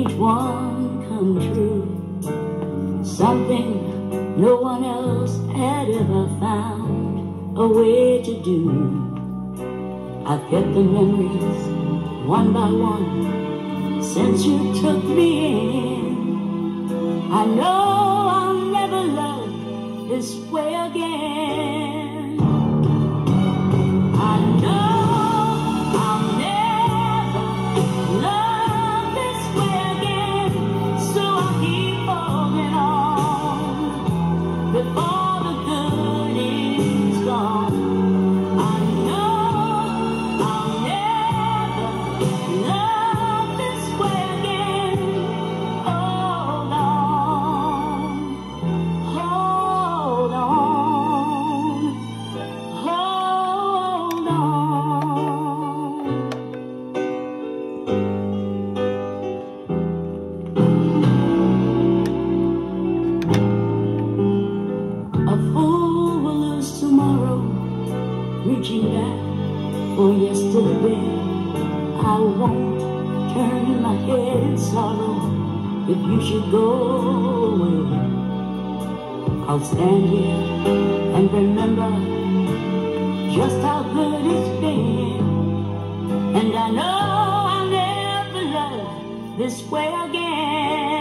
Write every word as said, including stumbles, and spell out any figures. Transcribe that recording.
each one come true. Something no one else had ever found a way to do. I've kept the memories one by one since you took me in. I know I'll never love this way again. I know I'll never love this way again, so I'll keep holding on before the good is gone. I know I'll never love this way again. Hold on, hold on, hold on. A fool will lose tomorrow, reaching back for yesterday. I won't turn my head in sorrow if you should go away. I'll stand here and remember just how good it's been, and I know I'll never love this way again.